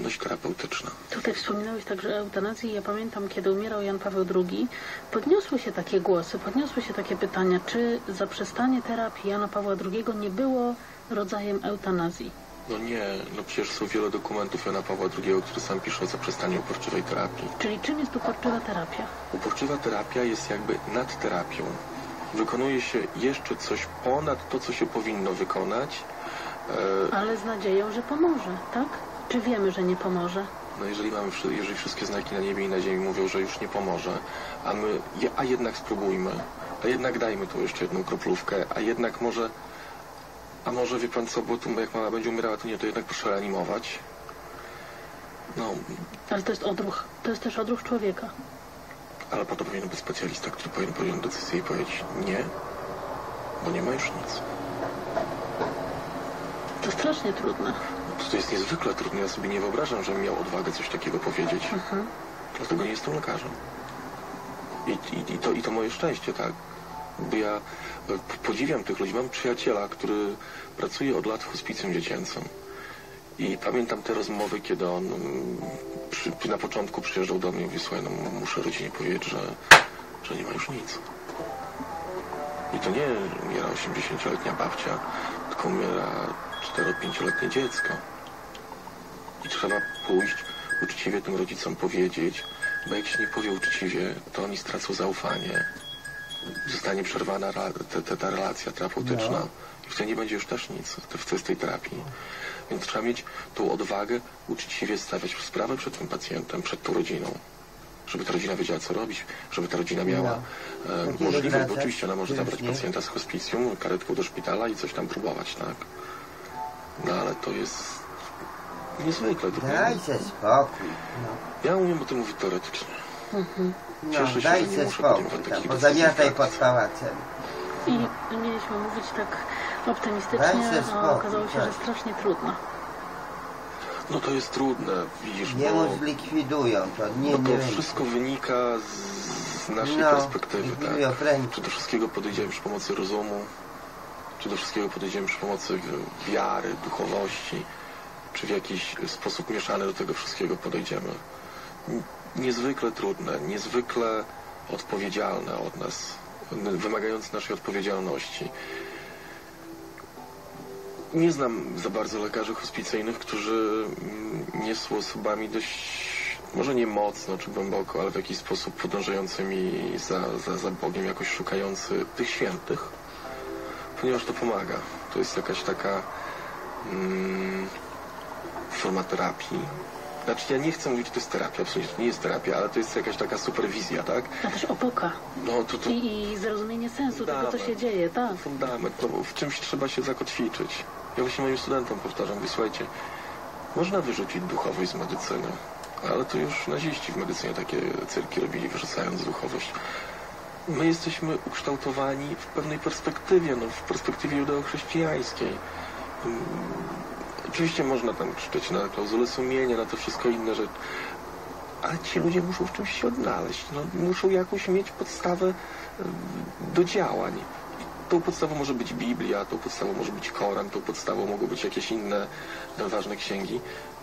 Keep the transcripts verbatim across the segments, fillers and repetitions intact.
czynność terapeutyczna. Tutaj wspominałeś także o eutanazji. Ja pamiętam, kiedy umierał Jan Paweł drugi, podniosły się takie głosy, podniosły się takie pytania, czy zaprzestanie terapii Jana Pawła drugiego nie było rodzajem eutanazji? No nie, no przecież są wiele dokumentów Jana Pawła drugiego, który sam pisze o zaprzestaniu uporczywej terapii. Czyli czym jest uporczywa terapia? Uporczywa terapia jest jakby nad terapią. Wykonuje się jeszcze coś ponad to, co się powinno wykonać. E... Ale z nadzieją, że pomoże, tak? Czy wiemy, że nie pomoże? No jeżeli mamy, jeżeli wszystkie znaki na niebie i na ziemi mówią, że już nie pomoże, a my, a jednak spróbujmy, a jednak dajmy tu jeszcze jedną kroplówkę, a jednak może, a może wie pan co, bo tu jak mama będzie umierała, to nie, to jednak proszę reanimować. No. Ale to jest odruch, to jest też odruch człowieka. Ale po to powinien być specjalista, który powinien podjąć decyzję i powiedzieć nie, bo nie ma już nic. To strasznie trudne. To jest niezwykle trudne. Ja sobie nie wyobrażam, żebym miał odwagę coś takiego powiedzieć. Mhm. Dlatego nie jestem lekarzem. I, i, i, to, I to moje szczęście, tak? Bo ja podziwiam tych ludzi. Mam przyjaciela, który pracuje od lat w hospicjum dziecięcym. I pamiętam te rozmowy, kiedy on przy, na początku przyjeżdżał do mnie i mówi, słuchaj, no muszę rodzinie powiedzieć, że, że nie ma już nic. I to nie umiera osiemdziesięcioletnia babcia, tylko umiera cztero-pięcioletnie dziecko. I trzeba pójść, uczciwie tym rodzicom powiedzieć, bo jak się nie powie uczciwie, to oni stracą zaufanie. Zostanie przerwana ta, ta, ta relacja terapeutyczna. No. I wtedy nie będzie już też nic w tej terapii. Więc trzeba mieć tą odwagę, uczciwie stawiać sprawę przed tym pacjentem, przed tą rodziną. Żeby ta rodzina wiedziała, co robić, żeby ta rodzina miała no. e, możliwość, bo oczywiście ona może zabrać pacjenta z hospicjum, karetką do szpitala i coś tam próbować, tak? No ale to jest niezwykle trudne. Dajcie spokój. No. Ja umiem o tym mówić teoretycznie. Mhm. No, Cieszę się, dajcie że nie muszę spokój, podejmować bo zamiataj pod pałacem. I mieliśmy mówić tak optymistycznie, a okazało się, że strasznie trudno. No to jest trudne, widzisz, Jemu bo... zlikwidują to, nie, No to nie wszystko wiem. wynika z, z naszej no, perspektywy, tak? Czy do wszystkiego podejdziemy przy pomocy rozumu, czy do wszystkiego podejdziemy przy pomocy wiary, duchowości, czy w jakiś sposób mieszany do tego wszystkiego podejdziemy. Niezwykle trudne, niezwykle odpowiedzialne od nas, wymagające naszej odpowiedzialności. Nie znam za bardzo lekarzy hospicyjnych, którzy nie są osobami dość, może nie mocno czy głęboko, ale w jakiś sposób podążającymi za, za, za Bogiem, jakoś szukający tych świętych, ponieważ to pomaga. To jest jakaś taka mm, forma terapii. Znaczy ja nie chcę mówić, że to jest terapia, absolutnie to nie jest terapia, ale to jest jakaś taka superwizja, tak? A też opoka. No, to, to... I, I zrozumienie sensu fundament, tego, co się dzieje, tak? Fundament, no, w czymś trzeba się zakotwiczyć. Ja właśnie moim studentom powtarzam, wysłuchajcie, można wyrzucić duchowość z medycyny, ale to już naziści w medycynie takie cyrki robili, wyrzucając duchowość. My jesteśmy ukształtowani w pewnej perspektywie, no, w perspektywie judeo-chrześcijańskiej. Hmm. Oczywiście można tam krzyczeć na klauzulę sumienia, na to wszystko inne rzeczy, ale ci ludzie muszą w czymś się odnaleźć. No, muszą jakąś mieć podstawę do działań. I tą podstawą może być Biblia, tą podstawą może być Koran, tą podstawą mogą być jakieś inne ważne księgi.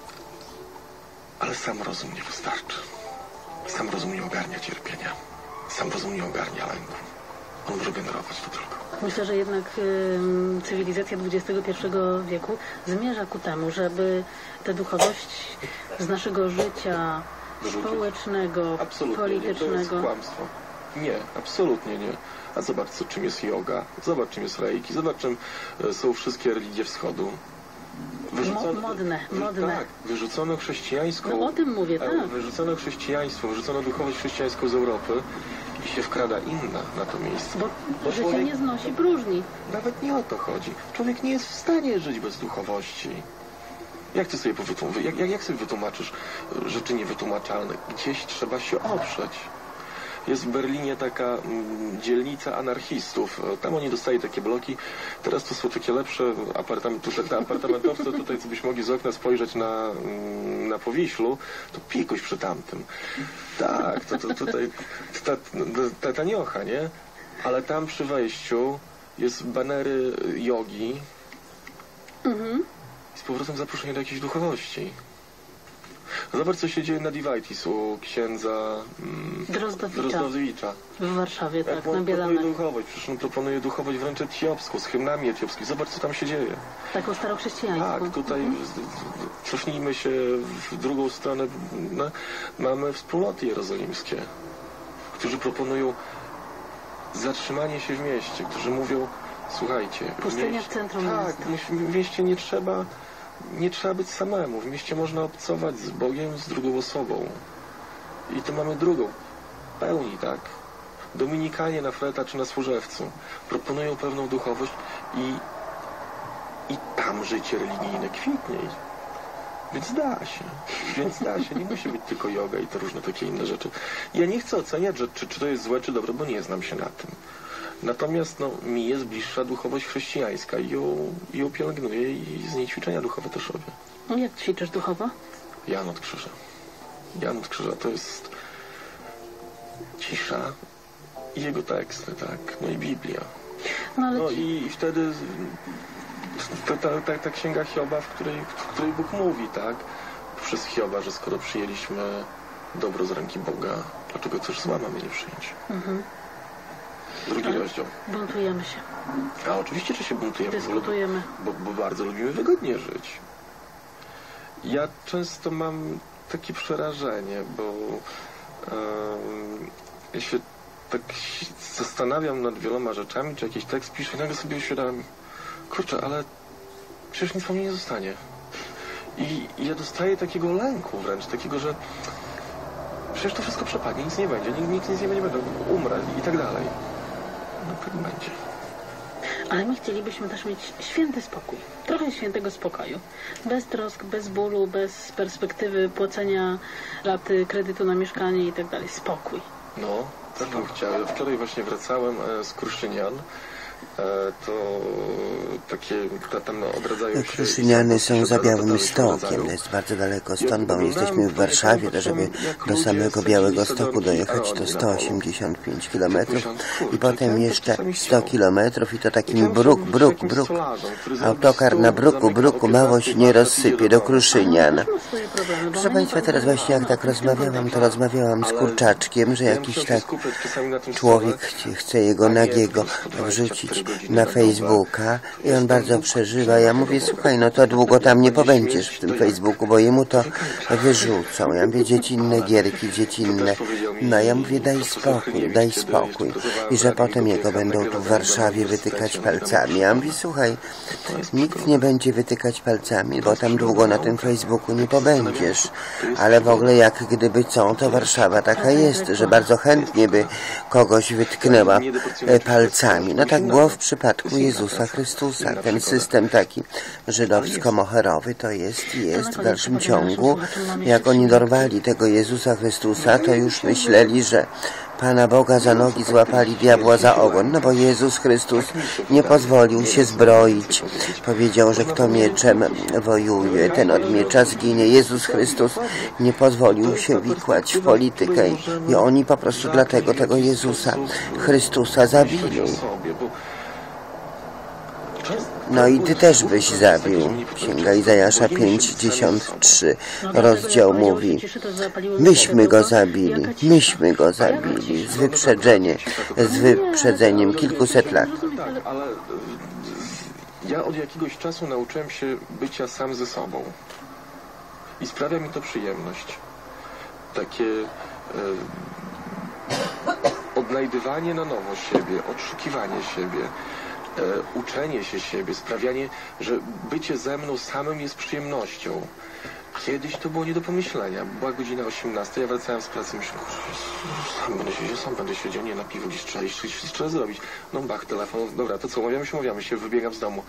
Ale sam rozum nie wystarczy. Sam rozum nie ogarnia cierpienia. Sam rozum nie ogarnia lęku. On może generować to tylko. Myślę, że jednak y, cywilizacja dwudziestego pierwszego wieku zmierza ku temu, żeby tę duchowość z naszego życia Wyrzucić. społecznego, absolutnie politycznego... Nie, to jest kłamstwo. Nie, absolutnie nie. A zobacz, co, czym jest yoga, zobacz, czym jest reiki, zobacz, czym są wszystkie religie wschodu. Wyrzucono, modne, modne. Tak, wyrzucono chrześcijańską... No o tym mówię, tak. Wyrzucono chrześcijaństwo, wyrzucono duchowość chrześcijańską z Europy i się wkrada inna na to miejsce. Bo, Bo życie człowiek, nie znosi próżni. Nawet nie o to chodzi. Człowiek nie jest w stanie żyć bez duchowości. Jak ty sobie wytłumaczysz, jak, jak, jak sobie wytłumaczysz rzeczy niewytłumaczalne? Gdzieś trzeba się oprzeć. Jest w Berlinie taka mm, dzielnica anarchistów. Tam oni dostali takie bloki. Teraz to są takie lepsze apartamenty. Te apartamentowce tutaj, co byś mogli z okna spojrzeć na, na Powiślu, to pikuś przy tamtym. Tak, to, to tutaj ta, ta taniocha, nie? Ale tam przy wejściu jest banery jogi. Mhm. I z powrotem zaproszenie do jakiejś duchowości. Zobacz, co się dzieje na Divaitis u księdza mm, Drozdowicza. Drozdowicza. W Warszawie, Jak tak, on na proponuje Bielanej. duchowość, przecież on proponuje duchowość wręcz etiopską, z hymnami etiopskimi. Zobacz, co tam się dzieje. Taką starochrześcijańską. Tak, tutaj Mhm. z- z- cofnijmy się w drugą stronę. No, mamy wspólnoty jerozolimskie, którzy proponują zatrzymanie się w mieście, którzy mówią, słuchajcie, Pustynia mieście, w centrum tak, miasta. w w mieście nie trzeba, nie trzeba być samemu. W mieście można obcować z Bogiem, z drugą osobą. I tu mamy drugą pełni, tak? Dominikanie na Fleta czy na Służewcu proponują pewną duchowość i, i tam życie religijne kwitnie. Więc da się. Więc da się. Nie musi być tylko yoga i te różne takie inne rzeczy. Ja nie chcę oceniać, że, czy, czy to jest złe, czy dobre, bo nie znam się na tym. Natomiast no, mi jest bliższa duchowość chrześcijańska i ją, i ją pielęgnuję i z niej ćwiczenia duchowe też robię. No, jak ćwiczysz duchowo? Jan od Krzyża. Jan od Krzyża to jest cisza i jego teksty, tak? No i Biblia. No ale No ci... i, i wtedy ta, ta, ta, ta księga Hioba, w której, w której Bóg mówi, tak? Przez Hioba, że skoro przyjęliśmy dobro z ręki Boga, dlaczego też zła mamy nie przyjąć? Mhm. Drugi Ale rozdział. buntujemy się, A oczywiście, że się buntujemy, bo, dyskutujemy. bo, bo bardzo lubimy wygodnie żyć. Ja często mam takie przerażenie, bo um, ja się tak zastanawiam nad wieloma rzeczami, czy jakiś tekst piszę i nagle sobie uświadamiam, kurczę, ale przecież nic po mnie nie zostanie. I, I ja dostaję takiego lęku wręcz, takiego, że przecież to wszystko przepadnie, nic nie będzie, nikt, nikt nic nie będzie, umrę i tak dalej. No tak będzie. Ale my chcielibyśmy też mieć święty spokój. Trochę świętego spokoju. Bez trosk, bez bólu, bez perspektywy płacenia raty kredytu na mieszkanie i tak dalej. Spokój. No, tak bym chciał. Ja wczoraj właśnie wracałem e, z Kruszynian. E, to takie, ta, tam odradzają się... Kruszyniany są za Białym Stokiem, Stokiem. to jest bardzo daleko stąd, bo my jesteśmy w Warszawie, to żeby do samego Białego Stoku dojechać to sto osiemdziesiąt pięć kilometrów i potem jeszcze sto kilometrów i to takim bruk, bruk, bruk. Autokar na bruku, bruku mało się nie rozsypie do Kruszynian. Ma swoje problemy, bo Proszę my Państwa, nie teraz właśnie jak tak rozmawiałam, to rozmawiałam z Kurczaczkiem, że jakiś tak człowiek chce, chce jego nagiego wrzucić na Facebooka i on bardzo przeżywa. Ja mówię, słuchaj, no to długo tam nie pobędziesz w tym Facebooku, bo jemu to wyrzucą. Ja mówię, dziecinne gierki, dziecinne. No ja mówię, daj spokój, daj spokój. I że potem jego będą tu w Warszawie wytykać palcami. Ja mówię, słuchaj, nikt nie będzie wytykać palcami, bo tam długo na tym Facebooku nie pobędziesz. Ale w ogóle jak gdyby co, to Warszawa taka jest, że bardzo chętnie by kogoś wytknęła e, palcami. No tak było w przypadku Jezusa Chrystusa. Ten system taki żydowsko-moherowy to jest i jest w dalszym ciągu. Jak oni dorwali tego Jezusa Chrystusa, to już myśleli, że Pana Boga za nogi złapali, diabła za ogon, no bo Jezus Chrystus nie pozwolił się zbroić. Powiedział, że kto mieczem wojuje, ten od miecza zginie. Jezus Chrystus nie pozwolił się wikłać w politykę i oni po prostu dlatego tego Jezusa Chrystusa zabili. No i ty też byś zabił. Księga Izajasza pięćdziesiąt trzy, rozdział mówi, myśmy go zabili, myśmy go zabili, z wyprzedzeniem, z wyprzedzeniem kilkuset lat. Tak, ale ja od jakiegoś czasu nauczyłem się bycia sam ze sobą. I sprawia mi to przyjemność. Takie e, odnajdywanie na nowo siebie, odszukiwanie siebie, e, uczenie się siebie, sprawianie, że bycie ze mną samym jest przyjemnością. Kiedyś to było nie do pomyślenia. Była godzina osiemnasta, ja wracałem z pracy i myślałem, sam będę siedział, sam będę siedział, nie na piwo gdzieś trzeba iść, coś trzeba zrobić. No bach, telefon, dobra, to co, umawiamy się, umawiamy się, wybiegam z domu.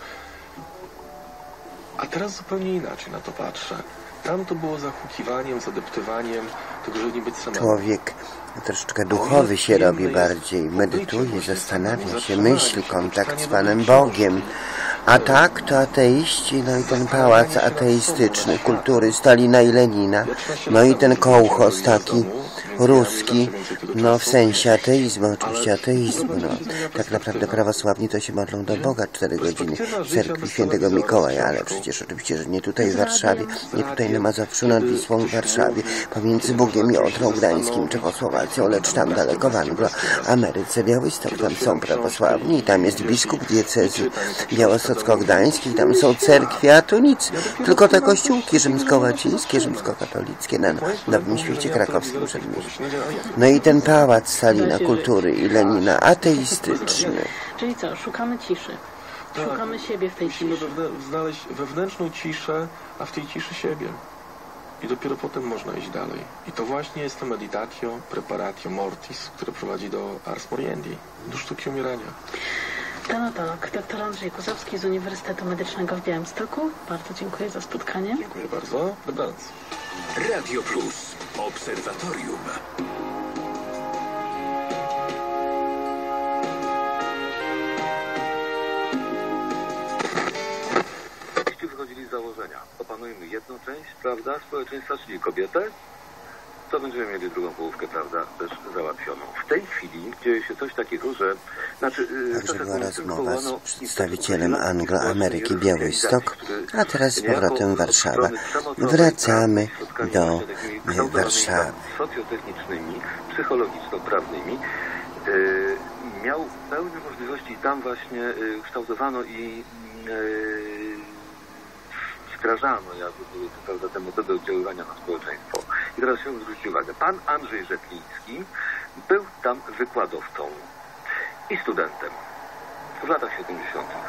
A teraz zupełnie inaczej na to patrzę. Tam to było zahukiwaniem, zadeptywaniem, tego, żeby nie być samemu. Człowiek troszeczkę duchowy się robi bardziej, medytuje, zastanawia się, myśli, kontakt z Panem Bogiem. A tak to ateiści, no i ten pałac ateistyczny, kultury Stalina i Lenina, no i ten kołchoz taki ruski, no w sensie ateizmu, oczywiście ateizmu, no. Tak naprawdę prawosławni to się modlą do Boga cztery godziny w cerkwi świętego Mikołaja, ale przecież oczywiście, że nie tutaj w Warszawie, nie tutaj na Mazowszu nad Wisłą w Warszawie, pomiędzy Bugiem i Odrą Gdańskim, Czechosłowacją, lecz tam daleko w Anglo-Ameryce, Białystok, tam są prawosławni i tam jest biskup diecezy białostocko-gdańskiej, tam są cerkwie, a tu nic, tylko te kościółki rzymskołacińskie, rzymskokatolickie na Nowym Świecie Krakowskim Przedmieściu. No i ten pałac Stalina Kultury i Lenina ateistyczny. Czyli co, szukamy ciszy. Szukamy siebie w tej ciszy. Musimy wewnę- znaleźć wewnętrzną ciszę, a w tej ciszy siebie. I dopiero potem można iść dalej. I to właśnie jest to meditatio, preparatio mortis, które prowadzi do ars moriendi, do sztuki umierania. Tanatolog, dr Andrzej Kuzowski z Uniwersytetu Medycznego w Białymstoku. Bardzo dziękuję za spotkanie. Dziękuję bardzo. Dobranoc. Radio Plus. Obserwatorium. Wychodzili z założenia. Opanujmy jedną część, prawda, społeczeństwa, czyli kobietę, to będziemy mieli drugą połówkę, prawda, też załatwioną. W tej chwili dzieje się coś takiego, że... Znaczy, Także była rozmowa z przedstawicielem Anglo-Ameryki Białystok, a teraz z powrotem Warszawa. Wracamy do Warszawy. Socjotechnicznymi, psychologiczno-prawnymi. Yy, miał pełne możliwości i tam właśnie yy, kształtowano i yy, wdrażano jakby były to, prawda, te metody oddziaływania na społeczeństwo. I teraz chciałbym zwrócić uwagę. Pan Andrzej Rzepliński był tam wykładowcą i studentem w latach siedemdziesiątych.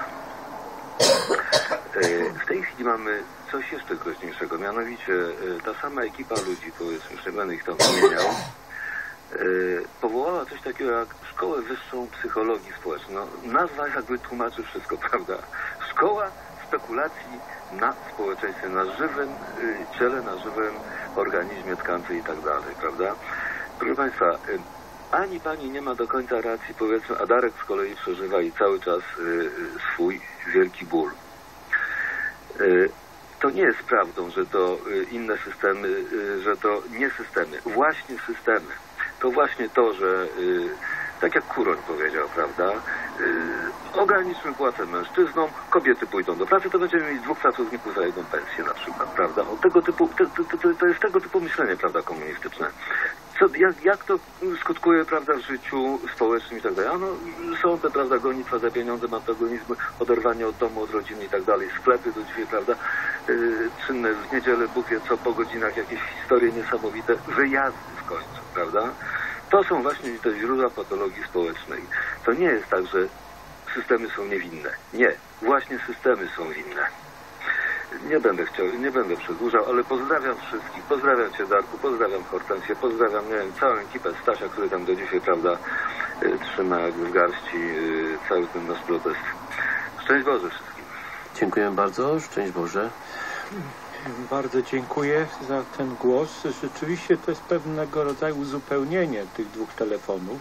W tej chwili mamy coś jeszcze groźniejszego, mianowicie ta sama ekipa ludzi, powiedzmy, już nie będę ich tam wymieniał, powołała coś takiego jak Szkołę Wyższą Psychologii Społecznej. No, nazwa jakby tłumaczy wszystko, prawda? Szkoła spekulacji na społeczeństwie, na żywym y, ciele, na żywym organizmie, tkance i tak dalej, prawda? Proszę Państwa, y, ani Pani nie ma do końca racji, powiedzmy, a Darek z kolei przeżywa i cały czas y, y, swój wielki ból. Y, to nie jest prawdą, że to y, inne systemy, y, że to nie systemy, właśnie systemy. To właśnie to, że y, tak jak Kuroń powiedział, prawda, yy, ograniczmy płacę mężczyznom, kobiety pójdą do pracy, to będziemy mieć dwóch pracowników za jedną pensję na przykład, prawda. O tego typu, to, to, to, to jest tego typu myślenie, prawda, komunistyczne. Co, jak, jak to skutkuje, prawda, w życiu społecznym i tak dalej. No, są te, prawda, gonitwa za pieniądze, antagonizmy, oderwanie od domu, od rodziny i tak dalej, sklepy do drzwi, prawda, yy, czynne w niedzielę, Bóg wie co, po godzinach, jakieś historie niesamowite, wyjazdy w końcu, prawda. To są właśnie te źródła patologii społecznej. To nie jest tak, że systemy są niewinne. Nie. Właśnie systemy są winne. Nie będę chciał, nie będę przedłużał, ale pozdrawiam wszystkich. Pozdrawiam Cię, Darku, pozdrawiam Hortensję, pozdrawiam, nie wiem, całą ekipę Stasia, który tam do dzisiaj, prawda, trzyma jakby w garści cały ten nasz protest. Szczęść Boże wszystkim. Dziękuję bardzo. Szczęść Boże. Bardzo dziękuję za ten głos. Rzeczywiście to jest pewnego rodzaju uzupełnienie tych dwóch telefonów.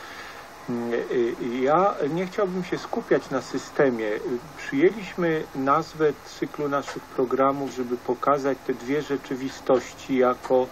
Ja nie chciałbym się skupiać na systemie. Przyjęliśmy nazwę cyklu naszych programów, żeby pokazać te dwie rzeczywistości jako,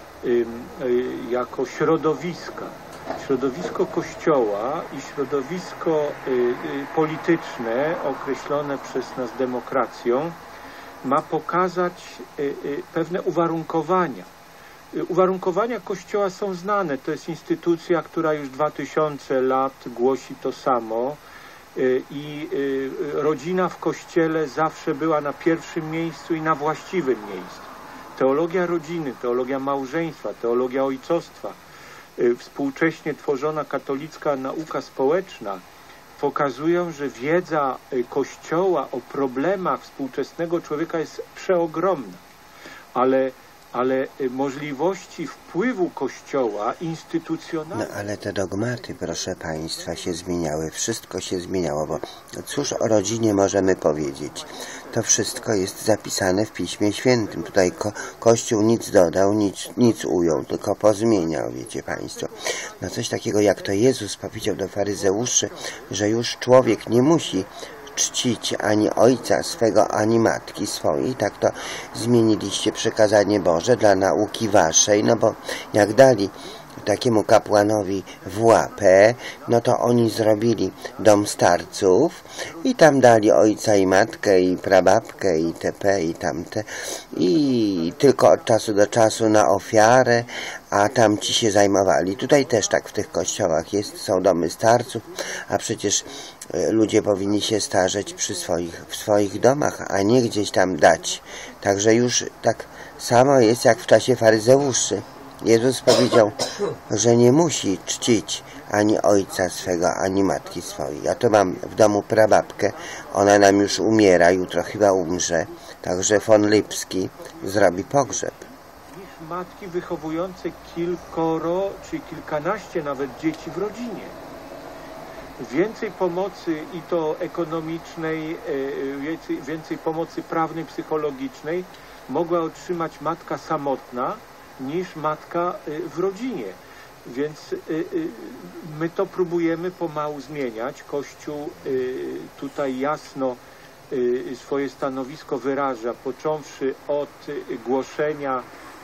jako środowiska. Środowisko Kościoła i środowisko polityczne określone przez nas demokracją ma pokazać y, y, pewne uwarunkowania. Y, uwarunkowania Kościoła są znane. To jest instytucja, która już dwa tysiące lat głosi to samo y, i y, rodzina w Kościele zawsze była na pierwszym miejscu i na właściwym miejscu. Teologia rodziny, teologia małżeństwa, teologia ojcostwa, y, współcześnie tworzona katolicka nauka społeczna pokazują, że wiedza Kościoła o problemach współczesnego człowieka jest przeogromna, ale, ale możliwości wpływu Kościoła instytucjonalnego... No ale te dogmaty, proszę Państwa, się zmieniały, wszystko się zmieniało, bo cóż o rodzinie możemy powiedzieć? To wszystko jest zapisane w Piśmie Świętym. Tutaj ko Kościół nic dodał, nic, nic ujął, tylko pozmieniał, wiecie Państwo. No coś takiego jak to Jezus powiedział do faryzeuszy, że już człowiek nie musi czcić ani ojca swego, ani matki swojej. Tak to zmieniliście przykazanie Boże dla nauki waszej, no bo jak dali takiemu kapłanowi w łapę, no to oni zrobili dom starców i tam dali ojca i matkę i prababkę i te i tamte i tylko od czasu do czasu na ofiarę, a tamci się zajmowali. Tutaj też tak w tych kościołach jest, są domy starców, a przecież ludzie powinni się starzeć przy swoich, w swoich domach, a nie gdzieś tam dać. Także już tak samo jest jak w czasie faryzeuszy. Jezus powiedział, że nie musi czcić ani ojca swego, ani matki swojej. Ja to mam w domu prababkę, ona nam już umiera, jutro chyba umrze, także von Lipski zrobi pogrzeb. Niż matki wychowujące kilkoro czy kilkanaście nawet dzieci w rodzinie. Więcej pomocy i to ekonomicznej, więcej, więcej pomocy prawnej, psychologicznej mogła otrzymać matka samotna niż matka w rodzinie. Więc my to próbujemy pomału zmieniać. Kościół tutaj jasno swoje stanowisko wyraża, począwszy od głoszenia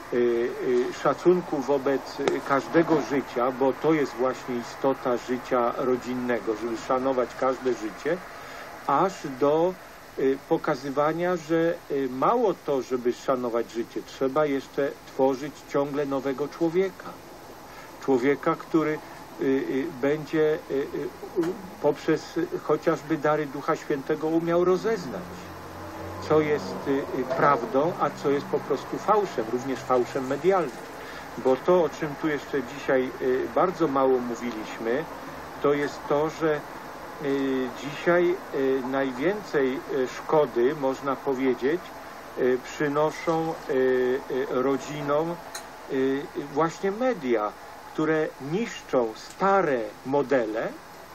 szacunku wobec każdego życia, bo to jest właśnie istota życia rodzinnego, żeby szanować każde życie, aż do pokazywania, że mało to, żeby szanować życie, trzeba jeszcze tworzyć ciągle nowego człowieka. Człowieka, który będzie poprzez chociażby dary Ducha Świętego umiał rozeznać, co jest prawdą, a co jest po prostu fałszem, również fałszem medialnym. Bo to, o czym tu jeszcze dzisiaj bardzo mało mówiliśmy, to jest to, że dzisiaj najwięcej szkody, można powiedzieć, przynoszą rodzinom właśnie media, które niszczą stare modele,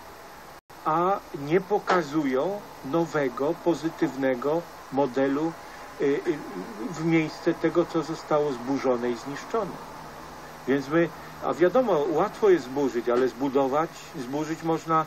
a nie pokazują nowego, pozytywnego modelu w miejsce tego, co zostało zburzone i zniszczone. Więc my, a wiadomo, łatwo jest zburzyć, ale zbudować, zburzyć można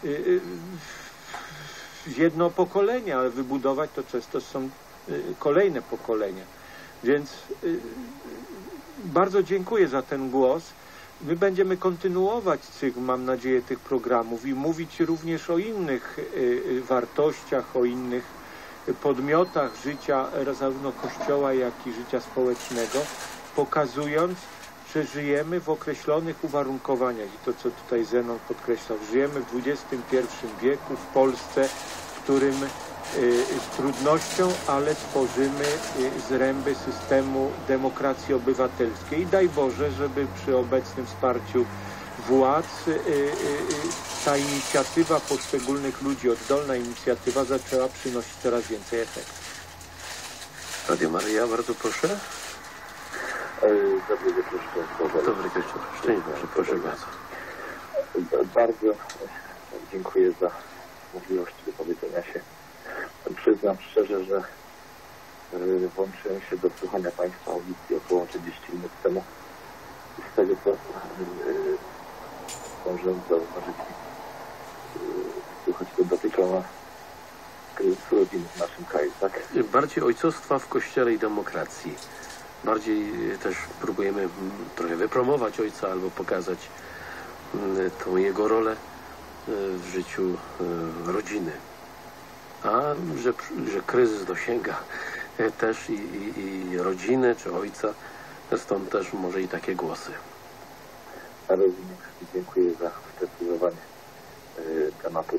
w jedno pokolenie, ale wybudować to często są kolejne pokolenia. Więc bardzo dziękuję za ten głos. My będziemy kontynuować cykl, mam nadzieję, tych programów i mówić również o innych wartościach, o innych podmiotach życia, zarówno Kościoła, jak i życia społecznego, pokazując, że żyjemy w określonych uwarunkowaniach i to, co tutaj Zenon podkreślał, żyjemy w dwudziestym pierwszym wieku w Polsce, w którym z trudnością, ale tworzymy zręby systemu demokracji obywatelskiej. I daj Boże, żeby przy obecnym wsparciu władz ta inicjatywa poszczególnych ludzi, oddolna inicjatywa zaczęła przynosić coraz więcej efektów. Radio Maryja, bardzo proszę. Dobry wieczór, szczęść Boże. Dobry wieczór, szczęść Boże, proszę bardzo. Bardzo dziękuję za możliwość wypowiedzenia się. Przyznam szczerze, że włączyłem się do słuchania Państwa audycji około trzydzieści minut temu. Z tego, co zdążyłem zauważyć, słuchać, to dotyczyło kryzysu rodziny w naszym kraju, tak? Bardziej ojcostwa w Kościele i demokracji. Bardziej też próbujemy trochę wypromować ojca albo pokazać tą jego rolę w życiu rodziny. A że, że kryzys dosięga też i, i, i rodziny czy ojca, stąd też może i takie głosy. Rozumiem. Dziękuję za sprecyzowanie tematu.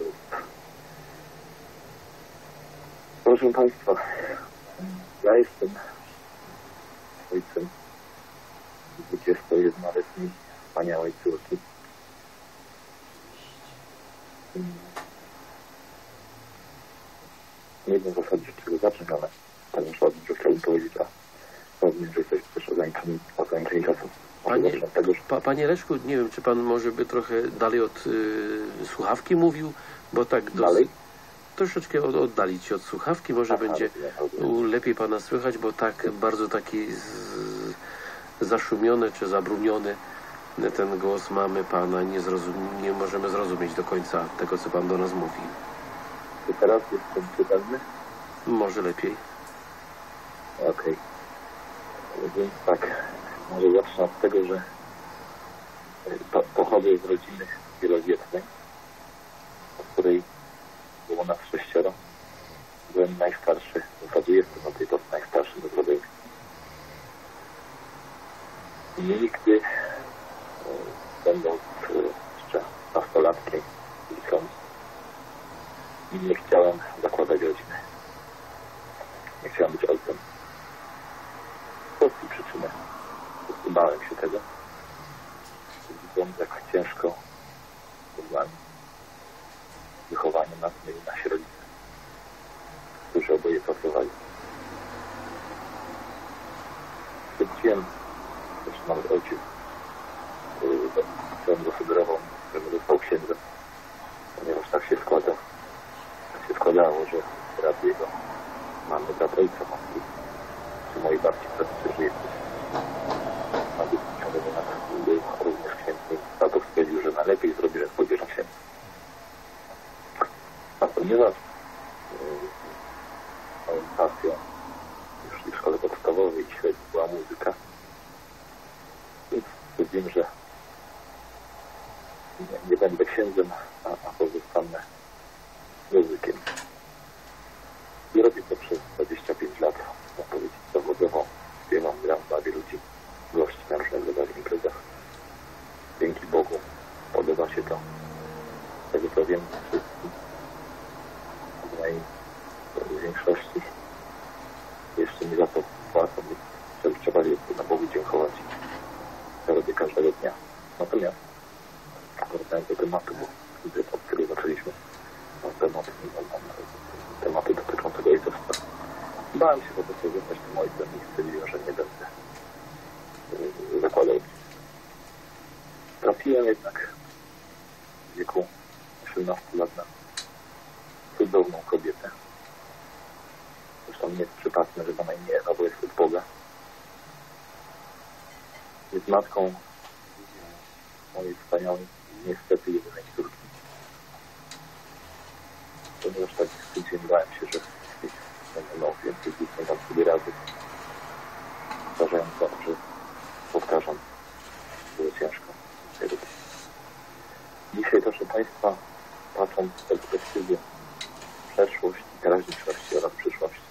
Proszę Państwa, ja jestem ojcem dwudziestojednoletniej wspaniałej córki. Nie wiem w zasadzie, od czego zacząć, ale tak już ładnie, że chciałbym powiedzieć, a rozumiem, że jesteś też ograniczony, ograniczony czasem. Panie, pa, panie Leszku, nie wiem, czy Pan może by trochę dalej od y, słuchawki mówił, bo tak dosyć, troszeczkę od, oddalić się od słuchawki, może Aha, będzie u, lepiej Pana słychać, bo tak bardzo taki z, zaszumiony czy zabrumiony ten głos mamy Pana, nie, zrozum, nie możemy zrozumieć do końca tego, co Pan do nas mówi. Czy teraz jestem czytelny? Może lepiej. Okej. Okay. Więc tak, może zacznę od tego, że po, pochodzę z rodziny wielodzietnej, w której było nas sześcioro. Byłem najstarszy, w zasadzie jestem na tej pory najstarszy do rodzeństwa. I nigdy, będąc jeszcze nastolatkiem, licząc, nie chciałem zakładać rodziny. Nie chciałem być ojcem. Z prostej przyczyny. Po prostu bałem się tego. Widząc, jak ciężko z nami wychowanie nas mieli nasi rodzice, którzy oboje pracowali. Stwierdziłem, że nawet ojciec, który go sugerował, żebym został księdzem, ponieważ tak się składa, tak się składało, że brat jego, mamy brat ojca matki, czy moi babci pracy żyje. Na ciągle na był również księdzem, tato stwierdził, że najlepiej zrobi, że pójdzie na księdza. A ponieważ moją pasją już w szkole podstawowej i średniej była muzyka, więc stwierdziłem, że nie, nie będę księdzem, a, a pozostanę muzykiem. I robię to przez dwadzieścia pięć lat, można powiedzieć, zawodowo. Śpiewam, gram, bawię ludzi, gości na różnego rodzaju imprezach. Dzięki Bogu podoba się to. Z tego co wiem, wszystkim, w mojej większości jeszcze mi za to płacą, więc trzeba na Bogu dziękować. To robię każdego dnia. Natomiast wracając do tematu, bo od którego zaczęliśmy, na temat, na tematy dotyczącego ojcostwa. Bałem się po prostu zostać tym ojcem i stwierdziłem, że nie będę yy, zakładał. Trafiłem jednak w wieku osiemnastu lat na cudowną kobietę. Zresztą nie jest przypadne, że ma na imię Ewa, bo jest od Boga. Jest matką mojej wspaniałej, niestety jedynej córki. Ponieważ tak tydzień bałem się, że no, więcej dzieci dam sobie razy. Zdarzając to, że powtarzam, było ciężko. Dzisiaj, proszę Państwa, patrząc z perspektywy przeszłości, teraźniejszości oraz przyszłości,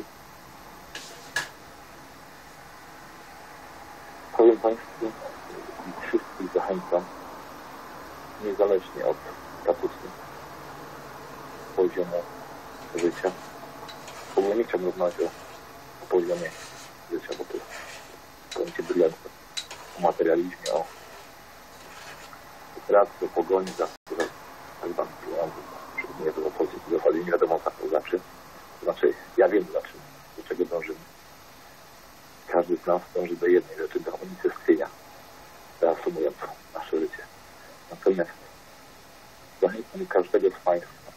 powiem Państwu i wszystkich zachęcam, niezależnie od statusu, poziomu życia. W ogóle nie chciałbym rozmawiać o, o poziomie życia, bo to jest pojęcie brylantne, o materializmie, o pracy, o pogoni za tak zwanym pieniądzem. Nie wiem, o pozycji w zasadzie nie wiadomo, co to znaczy. To znaczy, ja wiem, znaczy, do czego dążymy. Każdy z nas dąży do jednej rzeczy, do unicestwienia, reasumując nasze życie. Natomiast zachęcam każdego z Państwa,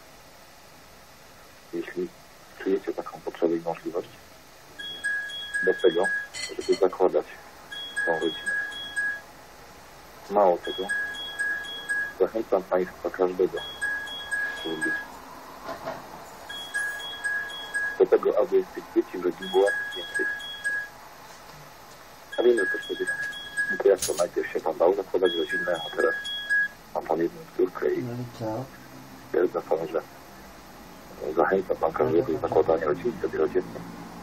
jeśli czujecie taką potrzebę i możliwość, do tego, żeby zakładać tą rodzinę. Mało tego, zachęcam Państwa każdego, żeby być do tego, aby tych dzieci w rodzinie było więcej. A wiemy, co wtedy, no to jak to najpierw się Pan dał zakładać rodzinę, a teraz ma Pan jedną córkę i stwierdza Pan, że zachęca Pan każdego do zakładania rodziny wielodzietnej.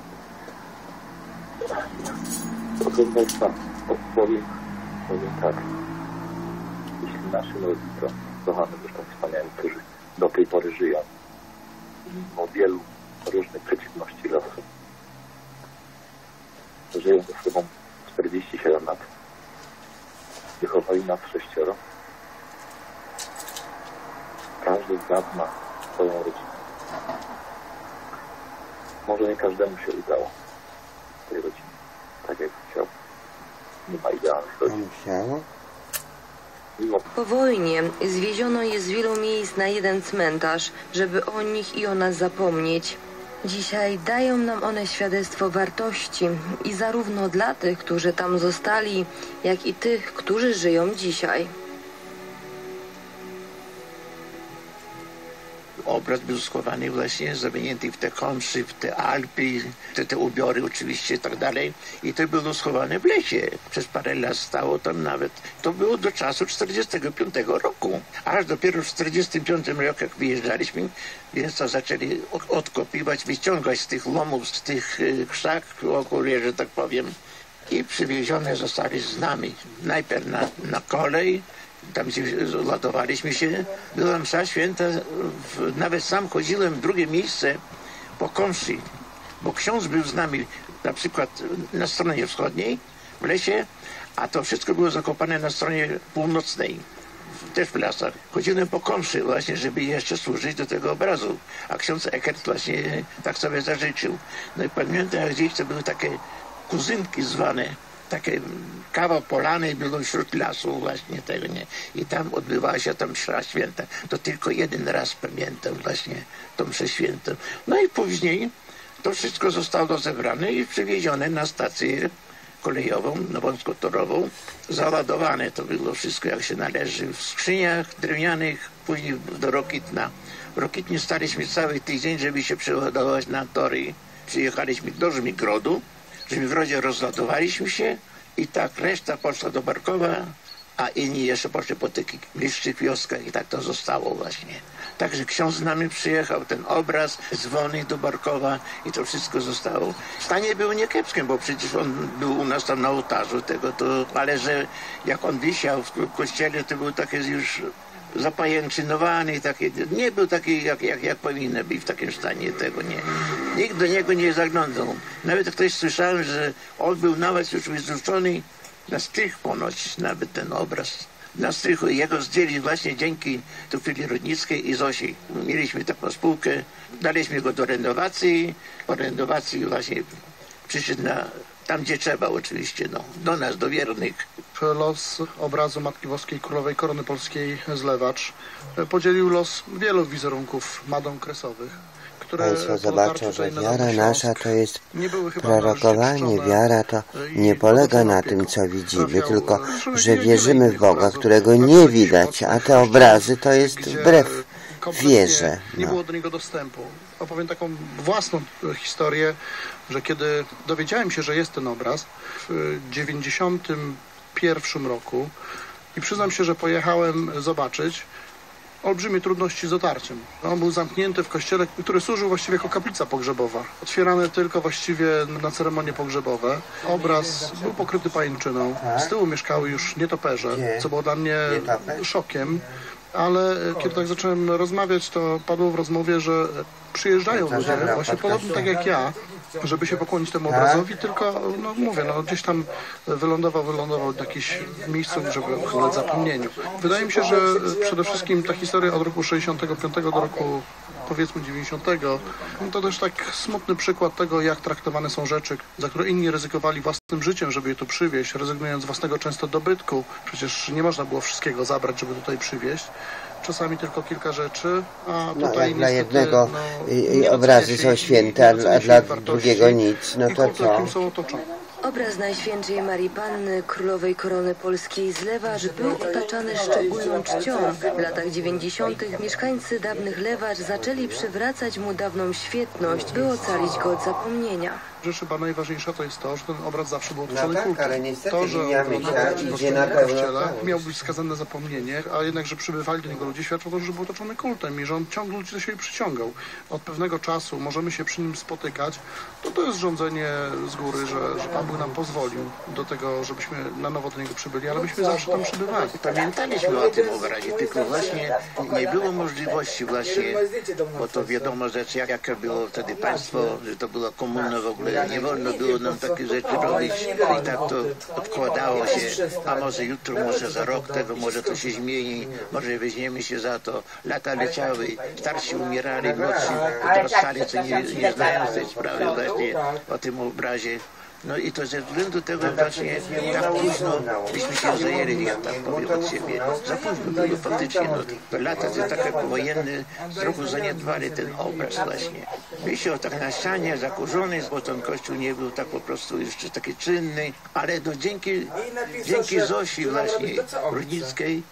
Proszę Państwa, odpowiem, powiem tak. Jeśli naszym rodzicom, kochanym zresztą wspaniałym, którzy do tej pory żyją, mimo wielu różnych przeciwności losu, żyją ze sobą czterdzieści siedem lat, wychowali nas sześcioro, każdy z nas ma swoją rodzinę. Może nie każdemu się udało w tej rodzinie, tak jak chciał. Nie ma idealnych rodzin. Mimo... Po wojnie zwieziono je z wielu miejsc na jeden cmentarz, żeby o nich i o nas zapomnieć. Dzisiaj dają nam one świadectwo wartości i zarówno dla tych, którzy tam zostali, jak i tych, którzy żyją dzisiaj. obraz był schowany właśnie, zawinięty w te konszy, w te Alpy, te, te ubiory oczywiście i tak dalej. I to było schowane w lesie. Przez parę lat stało tam nawet. To było do czasu czterdziestego piątego roku. Aż dopiero w czterdziestym piątym roku, jak wyjeżdżaliśmy, więc to zaczęli odkopywać, wyciągać z tych lomów, z tych krzak wokół, że tak powiem. I przywiezione zostali z nami. Najpierw na, na kolej, tam gdzie ładowaliśmy się. Była msza święta, w, nawet sam chodziłem w drugie miejsce po konszy, bo ksiądz był z nami na przykład na stronie wschodniej w lesie, a to wszystko było zakopane na stronie północnej, też w lasach. Chodziłem po konszy właśnie, żeby jeszcze służyć do tego obrazu, a ksiądz Eckert właśnie tak sobie zażyczył. No i pamiętam, jak gdzieś to były takie kuzynki zwane, takie kawał polany było wśród lasu właśnie tego, nie. I tam odbywała się tam msza święta. To tylko jeden raz pamiętam właśnie tą mszę świętą. No i później to wszystko zostało zebrane i przywiezione na stację kolejową, na wąskotorową. Załadowane to było wszystko jak się należy w skrzyniach drewnianych, później do Rokitna. W Rokitnie staliśmy cały tydzień, żeby się przeładować na tory. Przyjechaliśmy do Żmigrodu. W Żmigrodzie rozładowaliśmy się i tak reszta poszła do Barkowa, a inni jeszcze poszli po tych bliższych wioskach i tak to zostało właśnie. Także ksiądz z nami przyjechał, ten obraz, dzwony do Barkowa i to wszystko zostało. Stanie było niekiepskie, bo przecież on był u nas tam na ołtarzu tego, to, ale że jak on wisiał w kościele, to był taki już zapajęczynowany, taki, nie był taki jak, jak, jak powinien być w takim stanie tego, nie. Nikt do niego nie zaglądał. Nawet ktoś słyszałem, że on był nawet już wyzuczony na strych ponoć, nawet ten obraz. Na strychu jego zdjęli właśnie dzięki tu chwili Rudnickiej i Zosi. Mieliśmy taką spółkę, daliśmy go do renowacji, po renowacji właśnie przyszedł na tam, gdzie trzeba oczywiście, no, do nas, do wiernych. Los obrazu Matki Boskiej Królowej Korony Polskiej Zlewacz podzielił los wielu wizerunków Madon Kresowych, które Państwo zobaczą, że wiara nasza to jest prorokowanie. Wiara to nie polega na tym, co widzimy, tylko że wierzymy w Boga, którego nie widać, a te obrazy to jest wbrew wierze. Nie no. było do niego dostępu. Opowiem taką własną historię, że kiedy dowiedziałem się, że jest ten obraz w dziewięćdziesiątym pierwszym roku i przyznam się, że pojechałem zobaczyć, olbrzymie trudności z dotarciem. On był zamknięty w kościele, który służył właściwie jako kaplica pogrzebowa. Otwierany tylko właściwie na ceremonie pogrzebowe. Obraz był pokryty pajęczyną. Z tyłu mieszkały już nietoperze, co było dla mnie szokiem. Ale kiedy tak zacząłem rozmawiać, to padło w rozmowie, że przyjeżdżają ludzie, właśnie podobnie tak jak ja, żeby się pokłonić temu obrazowi, tylko, no mówię, no gdzieś tam wylądował, wylądował w jakimś miejscu, żeby ulec zapomnieniu. Wydaje mi się, że przede wszystkim ta historia od roku sześćdziesiątego piątego do roku, powiedzmy dziewięćdziesiątego, to też tak smutny przykład tego, jak traktowane są rzeczy, za które inni ryzykowali własnym życiem, żeby je tu przywieźć, rezygnując z własnego często dobytku. Przecież nie można było wszystkiego zabrać, żeby tutaj przywieźć. Czasami tylko kilka rzeczy, a tutaj no, jak dla niestety, jednego no, obrazy są święte, a, a dla drugiego nic, no to co? Są otoczone. Obraz Najświętszej Marii Panny, Królowej Korony Polskiej Zlewacz był otaczany szczególną czcią. W latach dziewięćdziesiątych mieszkańcy dawnych Lewacz zaczęli przywracać mu dawną świetność, by ocalić go od zapomnienia. Rzecz chyba najważniejsza to jest to, że ten obraz zawsze był otoczony no tak, kultem. ale niestety to, że on idzie na kościele, miał być skazany na zapomnienie, a jednak, że przybywali do niego ludzie, świadczą to, że był otoczony kultem i że on ciągle ludzi do siebie przyciągał. Od pewnego czasu możemy się przy nim spotykać, to to jest rządzenie z góry, że, że Pan Bóg nam pozwolił do tego, żebyśmy na nowo do niego przybyli, ale myśmy zawsze tam przybywali. Pamiętaliśmy o tym obrazie, tylko właśnie nie było możliwości właśnie, bo to wiadomo rzecz, jak, jakie było wtedy państwo, że to była komuna w ogóle. Nie wolno było nam takie rzeczy robić i tak to odkładało się, a może jutro, może za rok tego, może to się zmieni, może weźmiemy się za to. Lata leciały, starsi umierali, młodsi odrastali, co nie, nie znają tej sprawy właśnie o tym obrazie. No i to ze względu tego właśnie tak późno byśmy się zajęli, ja tak powiem od siebie. Za późno było faktycznie, no to lata te takie powojenne trochę zaniedbali ten obraz właśnie. Wisiał tak na ścianie, zakurzony, bo ten kościół nie był tak po prostu jeszcze taki czynny, ale no dzięki, dzięki Zosi właśnie Rudnickiej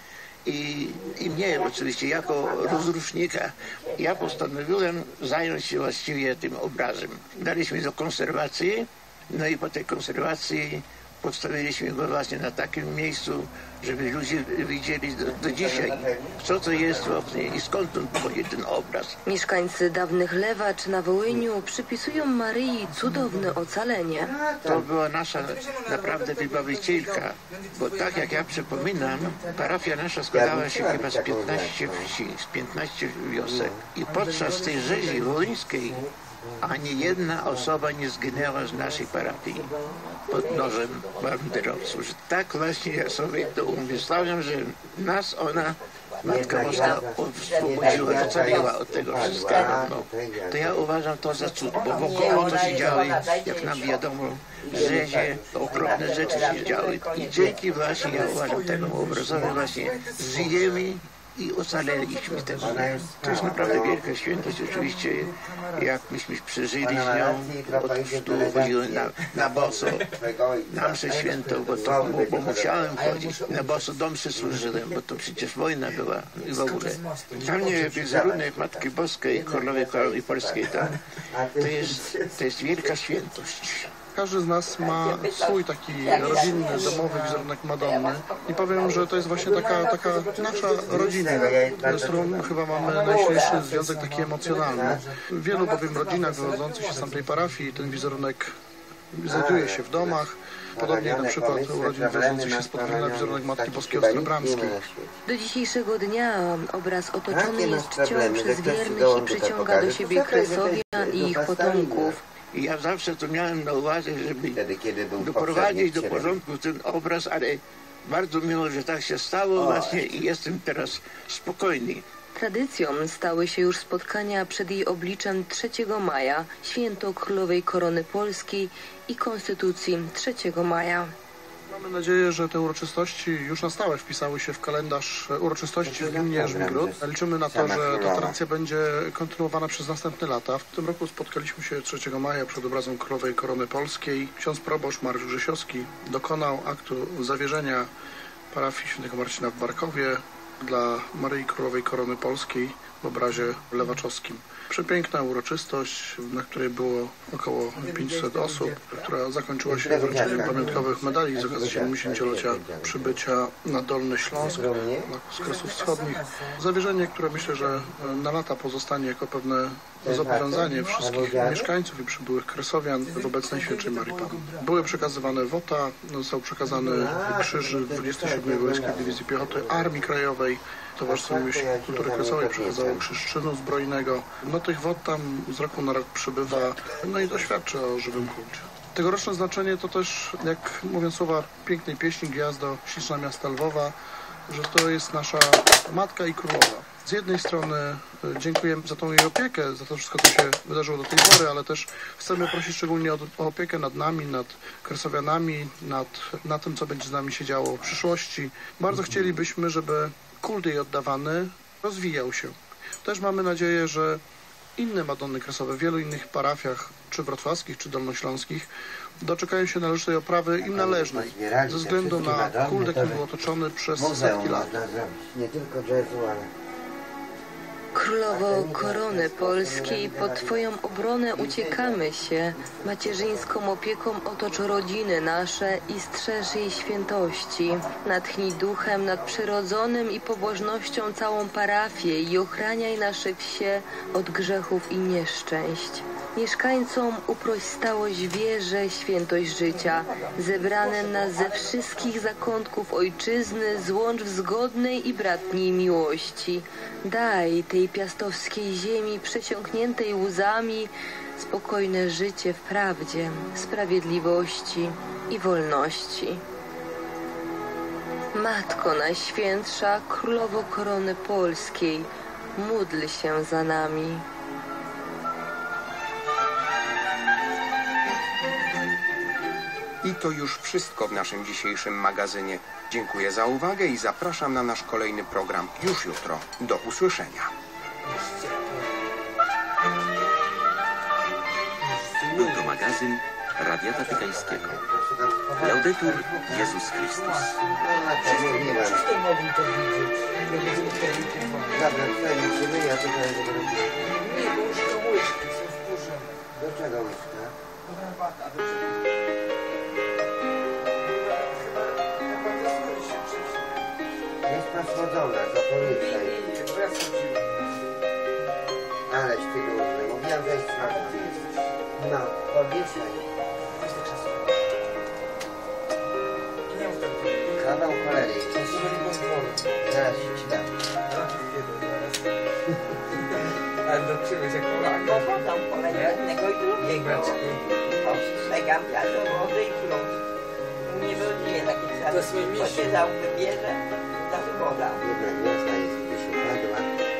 i, i mnie oczywiście jako rozrusznika. Ja postanowiłem zająć się właściwie tym obrazem. Daliśmy do konserwacji, no i po tej konserwacji postawiliśmy go właśnie na takim miejscu, żeby ludzie widzieli do, do dzisiaj, co to jest w oknie i skąd on pochodzi ten obraz. Mieszkańcy dawnych Lewacz na Wołyniu przypisują Maryi cudowne ocalenie. To była nasza naprawdę wybawicielka, bo tak jak ja przypominam, parafia nasza składała się chyba z piętnastu wsi, z piętnastu wiosek i podczas tej rzezi wołyńskiej ani jedna osoba nie zginęła z naszej parafii pod nożem banderowców. Tak właśnie ja sobie to umyślałem, że nas ona, Matka Boska, oswobodziła, ocaliła od tego wszystkiego. No, to ja uważam to za cud, bo wokoło to się działy, jak nam wiadomo, rzezie, okropne rzeczy się działy. I dzięki właśnie, ja uważam, temu obrazowi właśnie żyjemy i ocaleliśmy tego. To jest naprawdę wielka świętość. Oczywiście, jak myśmy przeżyli z nią, otóż tu chodziłem na, na boso, na mszę świętą, bo, to, bo, bo musiałem chodzić. Na boso do mszy służyłem, bo to przecież wojna była i w ogóle. Dla mnie wizerunek Matki Boskiej, Królowej Korony Polskiej, to, to, jest, to jest wielka świętość. Każdy z nas ma swój taki rodzinny, domowy wizerunek Madonny i powiem, że to jest właśnie taka, taka nasza rodzina, z którą chyba mamy najsilniejszy związek taki emocjonalny. W wielu bowiem rodzinach wywodzących się z tamtej parafii ten wizerunek znajduje się w domach. Podobnie na przykład u rodzin wywodzących się z Podwórna wizerunek Matki Boskiej Ostrobramskiej. Do dzisiejszego dnia obraz otoczony jest czcią przez wiernych i przyciąga do siebie Kresowian i ich potomków. I ja zawsze to miałem na uwadze, żeby doprowadzić do porządku ten obraz, ale bardzo miło, że tak się stało właśnie i jestem teraz spokojny. Tradycją stały się już spotkania przed jej obliczem trzeciego maja, święto Królowej Korony Polskiej i Konstytucji trzeciego maja. Mamy nadzieję, że te uroczystości już na stałe wpisały się w kalendarz uroczystości w gminie Jerzmigród. Liczymy na to, że ta tradycja będzie kontynuowana przez następne lata. W tym roku spotkaliśmy się trzeciego maja przed obrazem Królowej Korony Polskiej. Ksiądz proboszcz Mariusz Grzesiowski dokonał aktu zawierzenia parafii świętego Marcina w Barkowie dla Maryi Królowej Korony Polskiej w obrazie lewaczowskim. Przepiękna uroczystość, na której było około pięćset osób, która zakończyła się wręczeniem pamiątkowych medali z okazji siedemdziesięciolecia przybycia na Dolny Śląsk z Kresów Wschodnich. Zawierzenie, które myślę, że na lata pozostanie jako pewne zobowiązanie wszystkich mieszkańców i przybyłych Kresowian w obecnej Świętej Marii Panny. Były przekazywane wota, został przekazany krzyż dwudziestej siódmej Wołyńskiej Dywizji Piechoty Armii Krajowej. Towarzystwo Miłości i Kultury Kresowej przekazało krzyż czynu zbrojnego. No tych wod tam z roku na rok przybywa, no i to świadczy o żywym kulcie. Tegoroczne znaczenie to też, jak mówią słowa pięknej pieśni Gwiazdo, śliczna miasta Lwowa, że to jest nasza matka i królowa. Z jednej strony dziękujemy za tą jej opiekę, za to wszystko, co się wydarzyło do tej pory, ale też chcemy prosić szczególnie o, o opiekę nad nami, nad Kresowianami, nad, nad tym, co będzie z nami się działo w przyszłości. Bardzo chcielibyśmy, żeby kult jej oddawany rozwijał się. Też mamy nadzieję, że inne Madonny Kresowe w wielu innych parafiach, czy wrocławskich, czy dolnośląskich, doczekają się należytej oprawy im należnej, ze względu na kult, który był otoczony przez setki lat. Nie tylko jazzu, ale... Królowo Korony Polskiej, pod Twoją obronę uciekamy się. Macierzyńską opieką otocz rodziny nasze i strzeż jej świętości. Natchnij duchem nadprzyrodzonym i pobożnością całą parafię i ochraniaj nasze wsie od grzechów i nieszczęść. Mieszkańcom uproś stałość wierze, świętość życia. Zebrane nas ze wszystkich zakątków ojczyzny złącz w zgodnej i bratniej miłości. Daj tej piastowskiej ziemi przesiąkniętej łzami spokojne życie w prawdzie, sprawiedliwości i wolności. Matko Najświętsza, Królowo Korony Polskiej, módl się za nami. I to już wszystko w naszym dzisiejszym magazynie. Dziękuję za uwagę i zapraszam na nasz kolejny program już jutro. Do usłyszenia. Był to magazyn Radia Watykańskiego. Laudetur Jezus Chrystus. Do czego łyżka? Jest posłodzona, to pomieszaj. Aleś ty duży, mówiłam, że jest słaba. No, pomieszaj. Kawał cholery. Zaraz ci dam. Ale do czegoś jak Polaka. Bo podam kolej jednego i drugiego. Ostrzegam ja do wody i klucz. Nie wyrodzimy takie tradicji. Bo się dał wybierze, ta woda. Jedna gwiazda jest, gdy się padła.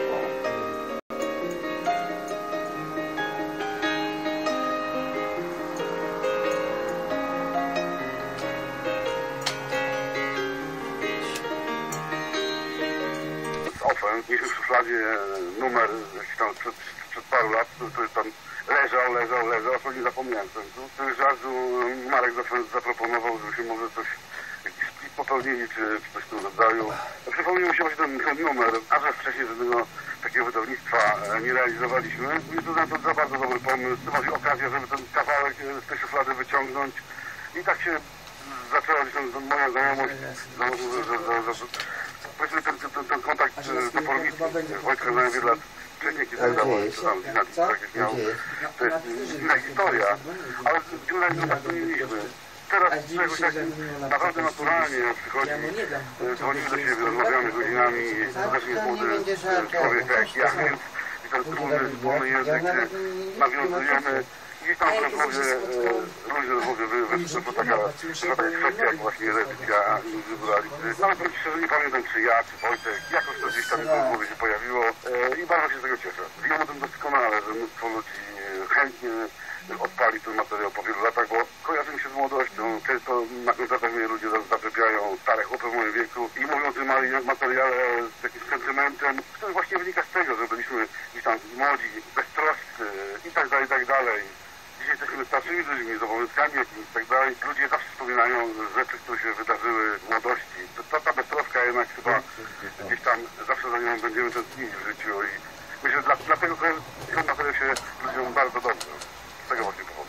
Mieliśmy w szufladzie numer tam przed, przed paru lat, który tam leżał, leżał, leżał, a pewnie zapomniałem. To już razu Marek zaproponował, żebyśmy może coś, jakiś split popełnili, czy, czy coś w tym rodzaju. Przypomniał mi się właśnie ten, ten numer, a że wcześniej żadnego takiego wydawnictwa nie realizowaliśmy. I to za, to za bardzo dobry pomysł, to może okazja, żeby ten kawałek z tej szuflady wyciągnąć. I tak się zaczęła tam moja znajomość, powiedzmy ten, ten, ten kontakt zaporniczy. Wojtka znałem wiele lat wcześniej, kiedy wydawał się tam z miał. To jest inna historia, ale z tak nie mieliśmy. Teraz czegoś tak naprawdę naturalnie przychodzi, dzwonimy do siebie, rozmawiamy godzinami, też jest młody człowiek jak ja, więc i ten wspólny, wspólny język nawiązujemy. Gdzieś tam w rozmowie, różne rozmowy wyszła taka kwestia jak właśnie recepcja indywidualizmy. No ale powiem ci szczerze, nie pamiętam czy ja, czy Wojtek, jakoś to gdzieś tam w rozmowie się pojawiło i bardzo się z tego cieszę. Wiem o tym doskonale, że mnóstwo ludzi chętnie odpali ten materiał po wielu latach, bo kojarzy mi się z młodością. Często na koncertach mnie ludzie zaczepiają, stare chłopy w moim wieku i mówią o tym materiale z jakimś sentymentem, który właśnie wynika z tego, że byliśmy gdzieś tam młodzi, beztroscy i tak dalej, i tak dalej. Dzisiaj jesteśmy starszymi ludźmi, z obowiązkami jakimiś i tak dalej. Ludzie zawsze wspominają rzeczy, które się wydarzyły w młodości. Ta, ta beztroska jednak chyba gdzieś tam zawsze za nią będziemy tęsknili w życiu i myślę, że dla, dlatego ten materiał się ludziom bardzo dobrze. Z tego właśnie powodu.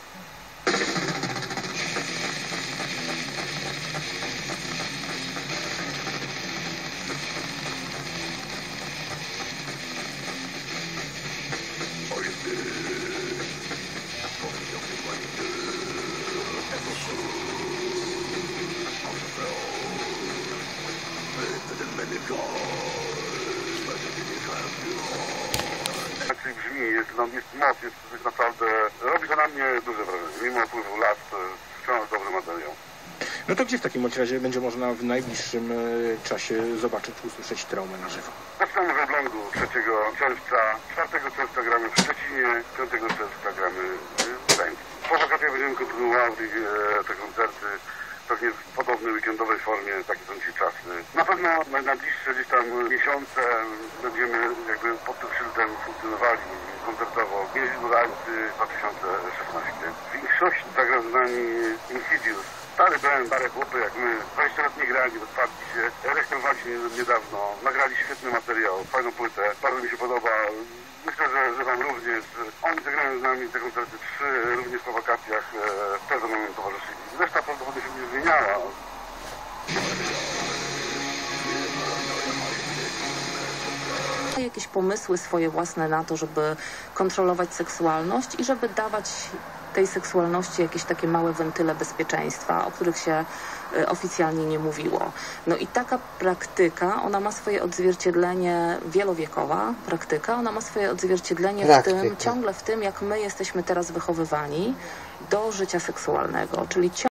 Brzmi, jest, no, jest moc, jest, jest naprawdę, robi to na mnie duże wrażenie. Mimo upływu lat, to jest wciąż dobry materiał. No to gdzie w takim bądź razie będzie można w najbliższym e, czasie zobaczyć, usłyszeć Traumę na żywo? Zaczynamy w Elblągu trzeciego czerwca, czwartego czerwca gramy w Szczecinie, piątego czerwca gramy w Gdańsku. Po wakacjach będziemy kontynuować e, te koncerty, pewnie w podobnej weekendowej formie, takie są dzisiaj czasy. Na pewno na najbliższe gdzieś tam miesiące będziemy jakby pod tym szyldem funkcjonowali koncertowo. Indywidualcy dwa tysiące szesnaście. W większości zagra z nami Insidious. Stary band, stare chłopy jak my, dwadzieścia lat nie grali, rozpadli się, rejestrowali się niedawno, nagrali świetny materiał, fajną płytę, bardzo mi się podoba. Myślę, że, że wam również. Oni zagrają z nami te koncerty trzy, również po wakacjach, e, też będą nam towarzyszyli. Reszta prawdopodobnie się nie zmieniała. Jakieś pomysły swoje własne na to, żeby kontrolować seksualność i żeby dawać tej seksualności jakieś takie małe wentyle bezpieczeństwa, o których się oficjalnie nie mówiło. No i taka praktyka, ona ma swoje odzwierciedlenie, wielowiekowa praktyka, ona ma swoje odzwierciedlenie w tym, ciągle w tym, jak my jesteśmy teraz wychowywani do życia seksualnego, czyli